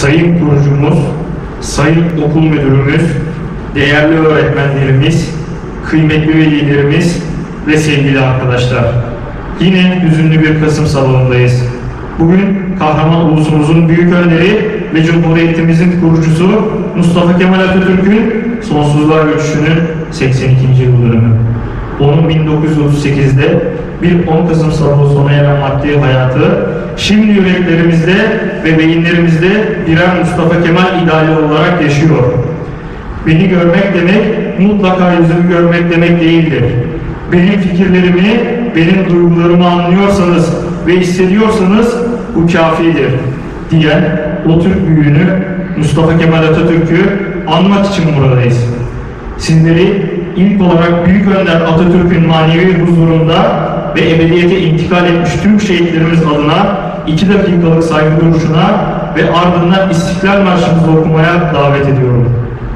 sayın kurucumuz, sayın okul müdürümüz, değerli öğretmenlerimiz, kıymetli velilerimiz ve sevgili arkadaşlar. Yine hüzünlü bir Kasım sabahındayız. Bugün kahraman ulusumuzun büyük önderi ve Cumhuriyetimizin kurucusu Mustafa Kemal Atatürk'ün sonsuzluğa göçüşünün 82. yıl dönümü. Onun 1938'de bir 10 Kasım sabahı sona eren maddi hayatı şimdi yüreklerimizde ve beyinlerimizde birer Mustafa Kemal ideali olarak yaşıyor. Beni görmek demek mutlaka yüzümü görmek demek değildir. Benim fikirlerimi, benim duygularımı anlıyorsanız ve hissediyorsanız bu kafidir diyen o Türk büyüğünü Mustafa Kemal Atatürk'ü anmak için buradayız. Sizleri ilk olarak Büyük Önder Atatürk'ün manevi huzurunda ve ebediyete intikal etmiş tüm şehitlerimiz adına 2 dakikalık saygı duruşuna ve ardından İstiklal Marşımızı okumaya davet ediyorum.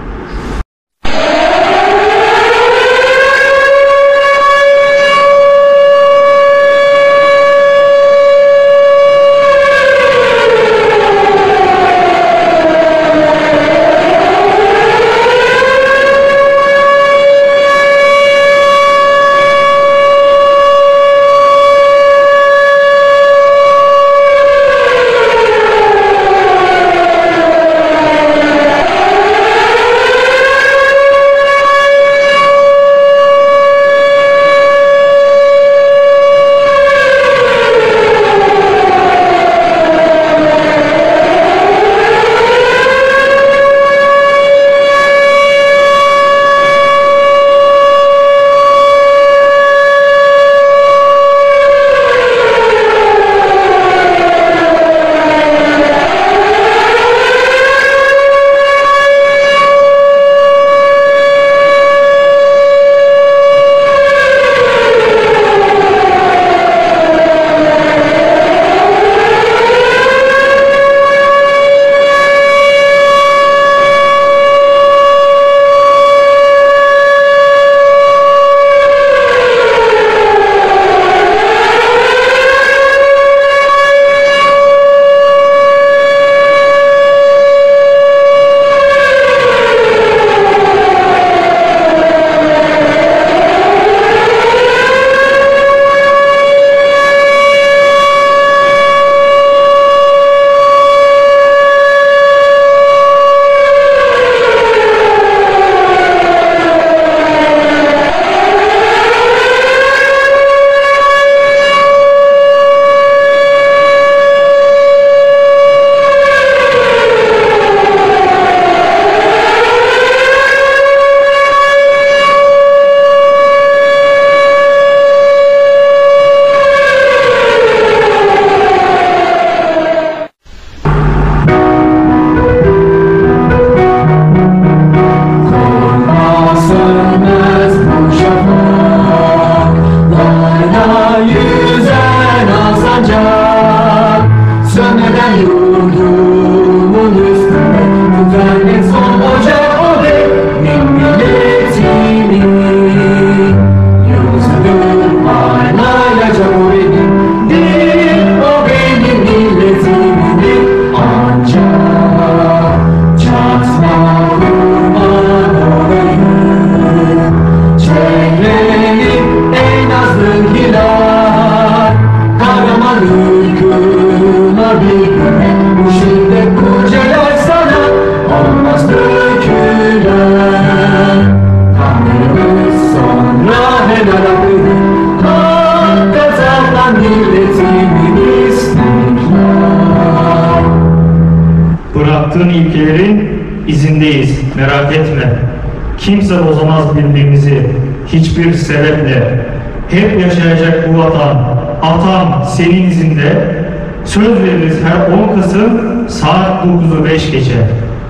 Bıraktığın ilkelerin izindeyiz, merak etme. Kimse bozamaz birbirimizi hiçbir sebeple. Hep yaşayacak bu vatan, atam senin izinde. Söz veririz her 10 Kasım saat 9'u 5 geçe.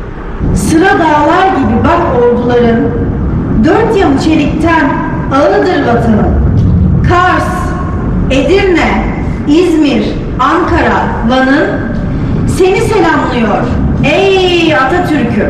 Sıra dağlar gibi bak orduların, 4 yanı çelikten ağıdır vatanın. Kars, Edirne, İzmir, Ankara, Van'ın seni selamlıyor ey Atatürk'üm.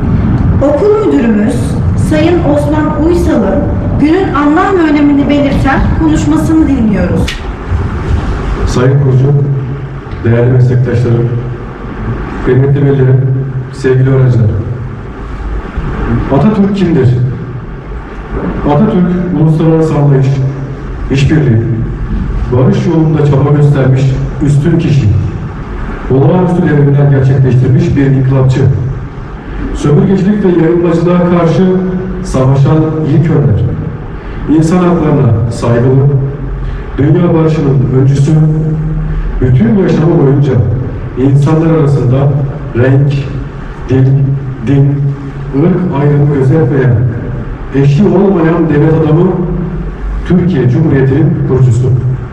Okul müdürümüz Sayın Osman Uysal'ın günün anlam ve önemini belirten konuşmasını dinliyoruz. Sayın Kurucu, değerli meslektaşlarım, Kıymetli velilerim, sevgili öğrenciler. Atatürk kimdir? Atatürk, uluslararası anlayış, işbirliği, barış yolunda çaba göstermiş üstün kişi, olağanüstü devrimler gerçekleştirmiş bir inkılapçı, sömürgecilik ve yayılmacılığa karşı savaşan ilk önder, insan haklarına saygılı, dünya barışının öncüsü, bütün yaşamı boyunca insanlar arasında renk, dil, din, ırk ayrımı gözetmeyen, eşi olmayan devlet adamı, Türkiye Cumhuriyeti'nin kurucusu.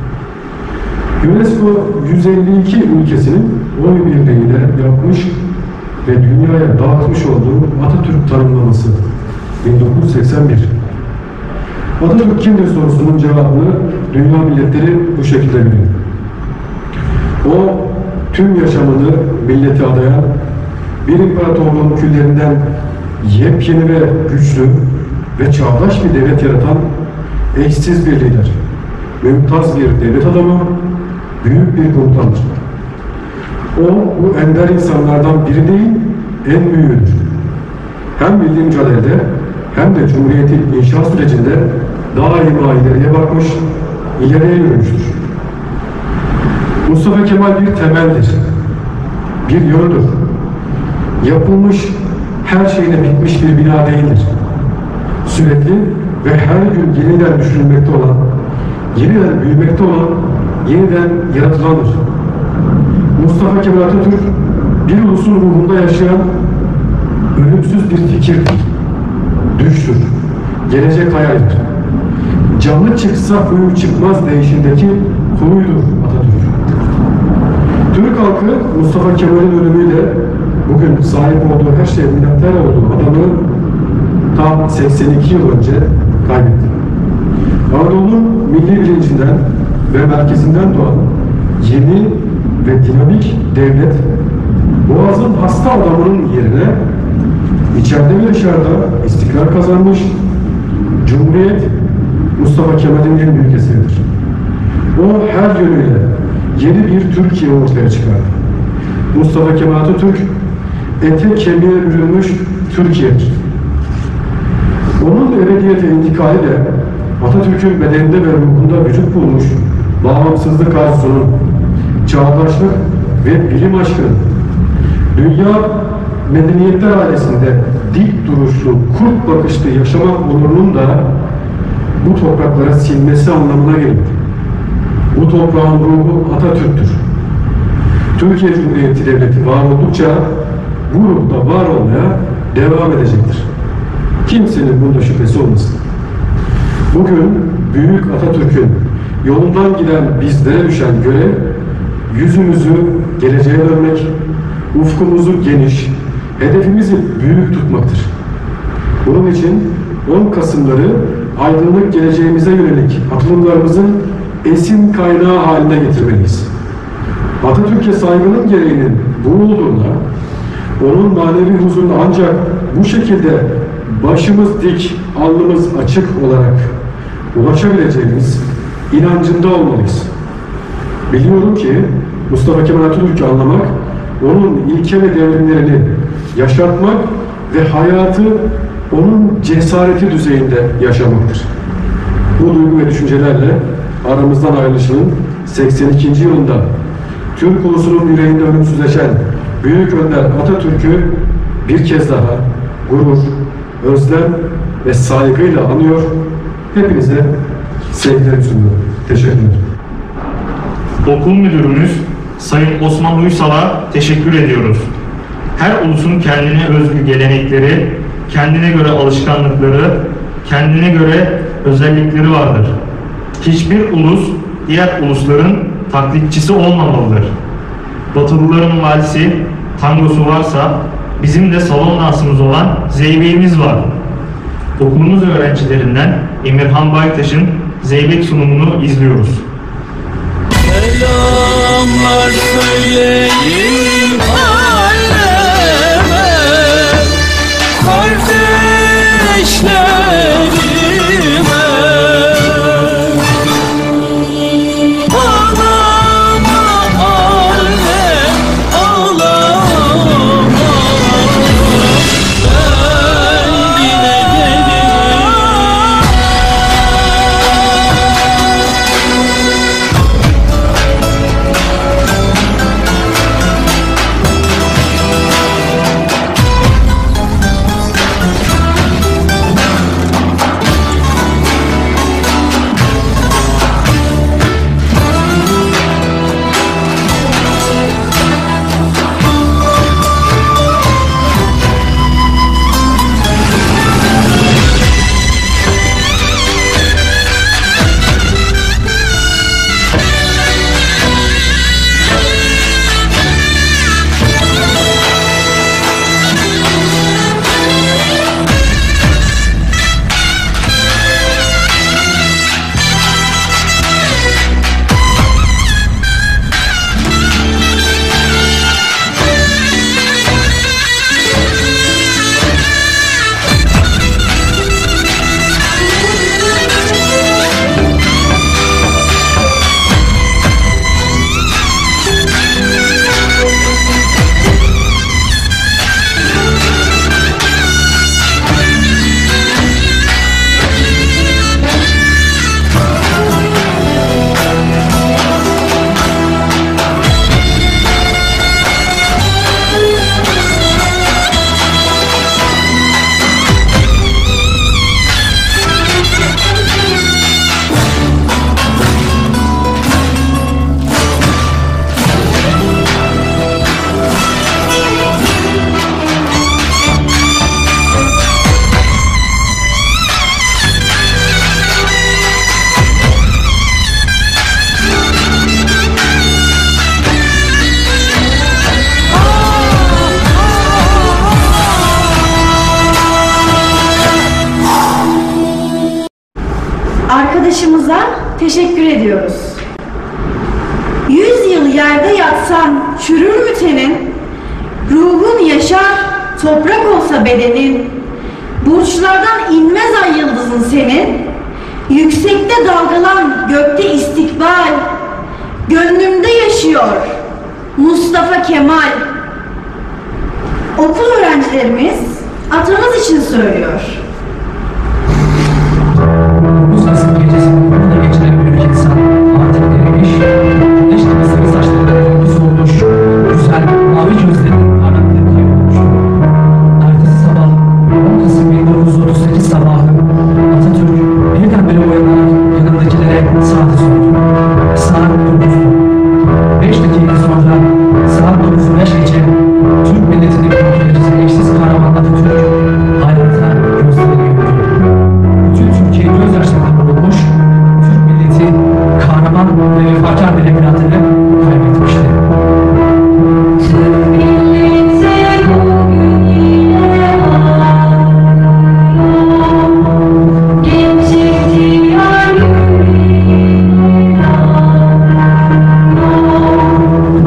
UNESCO 152 ülkesinin oy birliğiyle yapmış ve dünyaya dağıtmış olduğu Atatürk tanımlaması 1981. Atatürk kimdir sorusunun cevabını dünya milletleri bu şekilde biliyor. O, tüm yaşamını millete adayan, bir imparatorluğun küllerinden yepyeni ve güçlü ve çağdaş bir devlet yaratan eşsiz bir lider, mümtaz bir devlet adamı, büyük bir komutandır. O, bu ender insanlardan biri değil, en büyüğüdür. Hem milli mücadelede hem de Cumhuriyet'in inşa sürecinde daima ileriye bakmış, ileriye yürümüştür. Mustafa Kemal bir temeldir, bir yoldur. Yapılmış, her şeyine bitmiş bir bina değildir. Sürekli ve her gün yeniden düşünülmekte olan, yeniden büyümekte olan, yeniden yaratılandır. Mustafa Kemal Atatürk, bir ulusun ruhunda yaşayan ölümsüz bir fikirdir, düştür, gelecek hayaldir. Canlı çıksa huyu çıkmaz değişindeki huyudur Atatürk. Türk halkı Mustafa Kemal'in ölümüyle bugün sahip olduğu her şeye minnettar olduğu adamı tam 82 yıl önce kaybetti. Anadolu'nun milli bilincinden ve merkezinden doğan yeni ve dinamik devlet, Boğaz'ın hasta adamının yerine içeride ve dışarıda istikrar kazanmış, Cumhuriyet Mustafa Kemal'in en büyük eseridir. O her yönüyle yeni bir Türkiye ortaya çıkardı. Mustafa Kemal Atatürk ete kemiğe bürünmüş Türkiye'dir. Onun ebediyete intikali de Atatürk'ün bedeninde ve ruhunda vücut bulmuş bağımsızlık arzusunun, çağdaşlık ve bilim aşkının, dünya medeniyetler ailesinde dik duruşlu, kurt bakışlı yaşamak onurunun da bu topraklara silmesi anlamına gelir. Bu toprağın ruhu Atatürk'tür. Türkiye Cumhuriyeti Devleti var oldukça bu ruhda var olmaya devam edecektir. Kimsenin bunda şüphesi olmasın. Bugün Büyük Atatürk'ün yolundan giden bizlere düşen görev, yüzümüzü geleceğe dönmek, ufkumuzu geniş, hedefimizi büyük tutmaktır. Bunun için 10 Kasım'ları aydınlık geleceğimize yönelik atılımlarımızın esin kaynağı haline getirmeliyiz. Atatürk'e saygının gereğinin bu olduğuna, onun manevi huzuruna ancak bu şekilde başımız dik, alnımız açık olarak ulaşabileceğimiz inancında olmalıyız. Biliyorum ki Mustafa Kemal Atatürk'ü anlamak, onun ilke ve devrimlerini yaşatmak ve hayatı onun cesareti düzeyinde yaşamaktır. Bu duygu ve düşüncelerle aramızdan ayrılışının 82. yılında Türk ulusunun yüreğinde ölümsüzleşen Büyük Önder Atatürk'ü bir kez daha gurur, özlem ve saygıyla anıyor. Hepinize sevgilerimi sunuyorum. Teşekkür ederim. Okul müdürümüz Sayın Osman Uysal'a teşekkür ediyoruz. Her ulusun kendine özgü gelenekleri, kendine göre alışkanlıkları, kendine göre özellikleri vardır. Hiçbir ulus diğer ulusların taklitçisi olmamalıdır. Batılıların valisi, tangosu varsa bizim de salon dansımız olan zeybeğimiz var. Okulumuz öğrencilerinden Emirhan Baytaş'ın zeybek sunumunu izliyoruz. Selamlar söyleyin aleme, kardeşlerime. Ağlama alem, ağlama. vatandaşımıza teşekkür ediyoruz. 100 yıl yerde yatsan çürür mü tenin? Ruhun yaşar, toprak olsa bedenin. Burçlardan inmez ay yıldızın senin. Yüksekte dalgalan, gökte istikbal. Gönlümde yaşıyor Mustafa Kemal. Okul öğrencilerimiz atamız için söylüyor. Bu Kasım gecesini burada geçiren büyük insan artık erimiş, güneş gibi sarı saçlarına rengi solmuş, güzel mavi gözlerinin parlaklığı kaybolmuş. Ertesi sabah 10 Kasım 1938 sabahı Atatürk birdenbire uyanarak yanındakilere saati sordu. Saat 9'du. 5 dakika sonra saat 9'u 5 geçe Türk milletinin kurtarıcısı eşsiz kahraman Atatürk hayata gözlerini yumdu. Bütün Türkiye gözyaşlarına boğulmuş, Türk milleti kahraman ve vefakar bir evladını kaybetmişti. Türk milleti bugün yine ağlıyor. Genç ihtiyar yüreğine ağlıyor.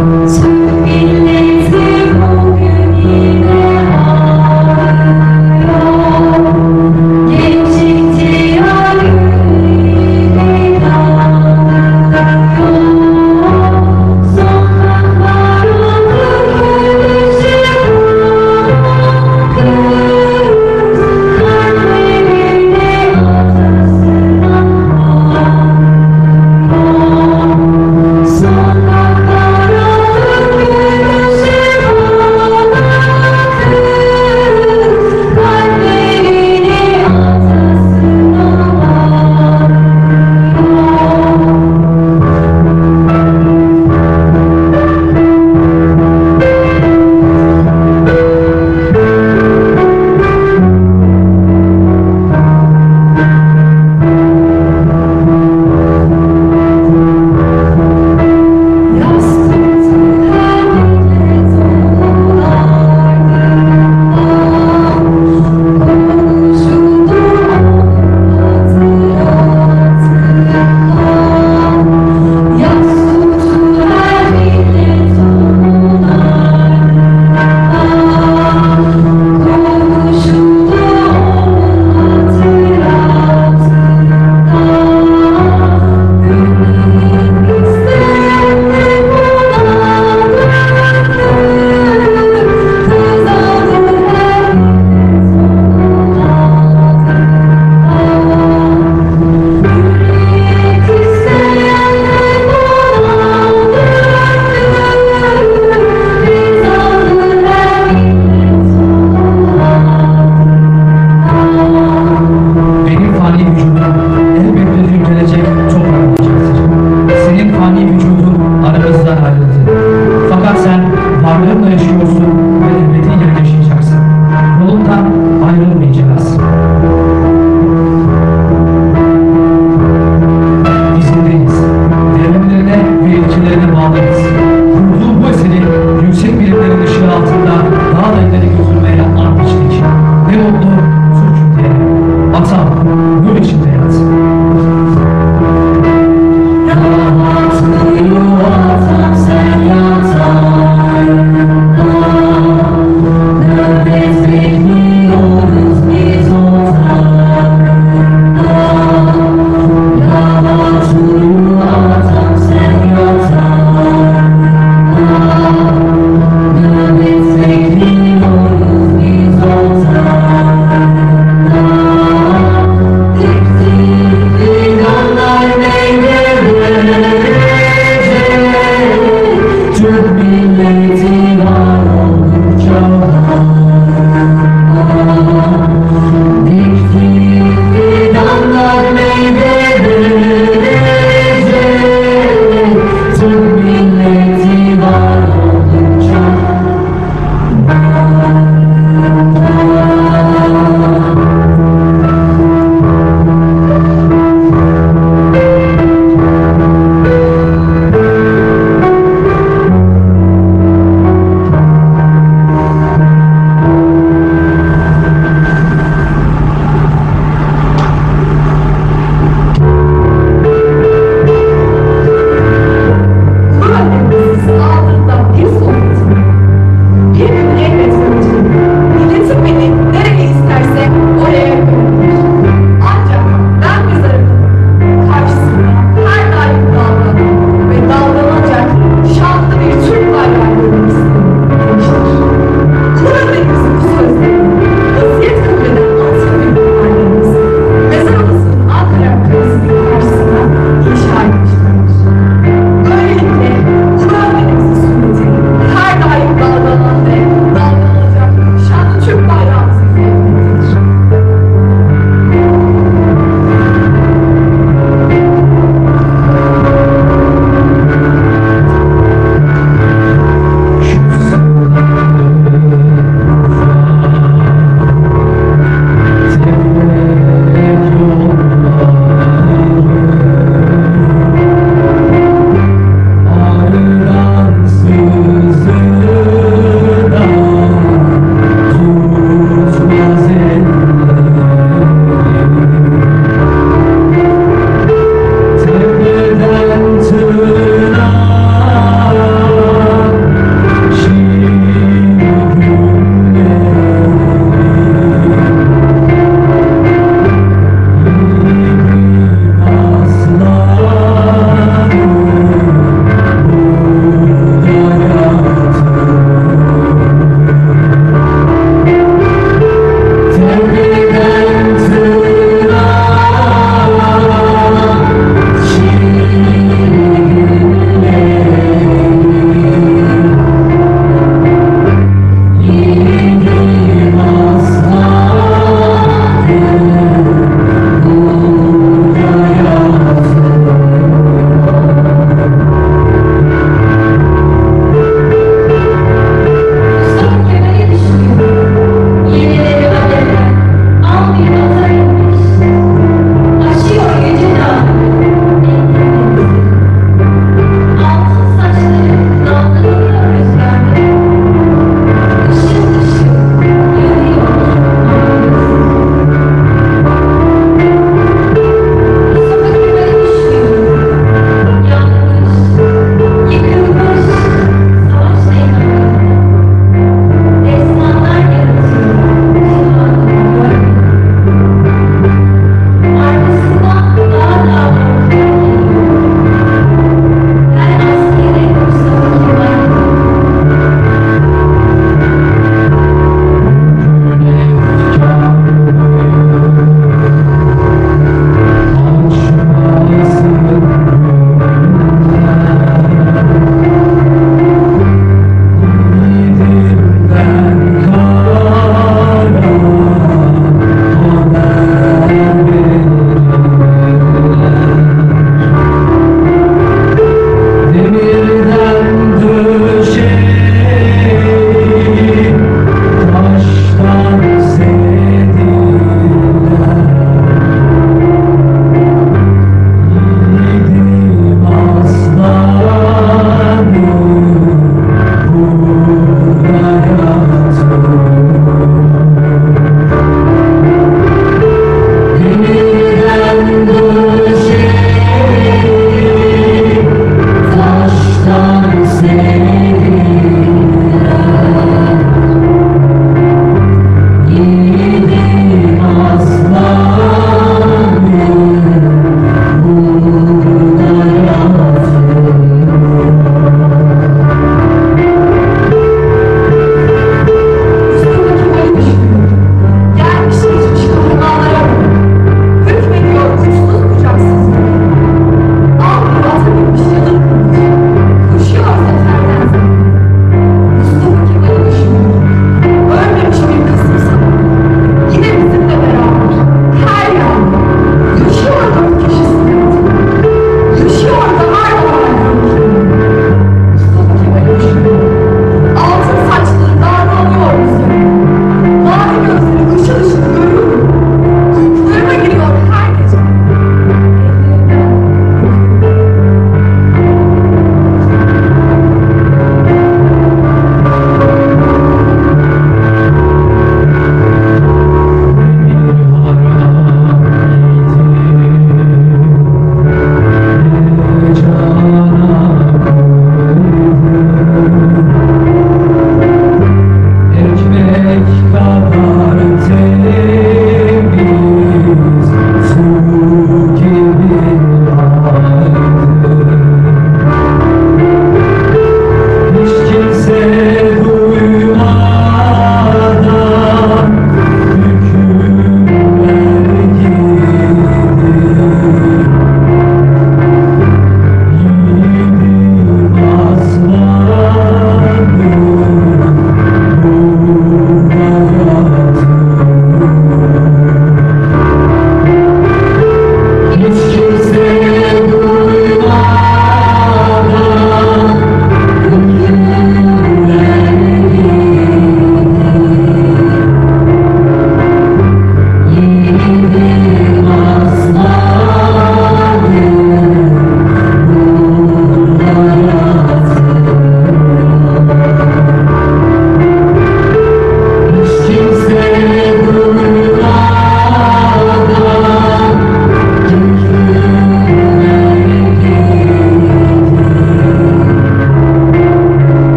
Gelmiş geçmiş kahramanlara hükmediyor uçsuz bucaksız. Almıyor ata binmiş yılın kılıcı. Koşuyor seferden.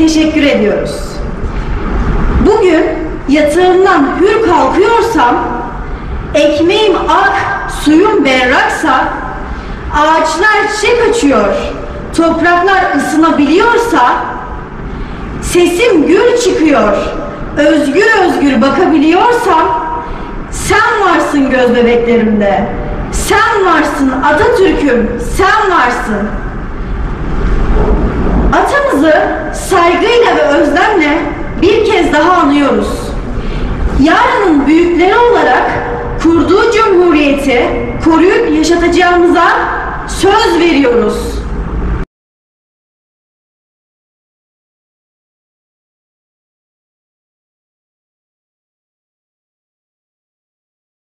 teşekkür ediyoruz. Bugün yatağımdan hür kalkıyorsam, ekmeğim ak, suyum berraksa, ağaçlar çiçek açıyor, topraklar ısınabiliyorsa, sesim gür çıkıyor, özgür özgür bakabiliyorsam, sen varsın göz bebeklerimde, sen varsın Atatürk'üm, sen varsın. Atamızı saygıyla ve özlemle bir kez daha anıyoruz. Yarının büyükleri olarak kurduğu cumhuriyeti koruyup yaşatacağımıza söz veriyoruz.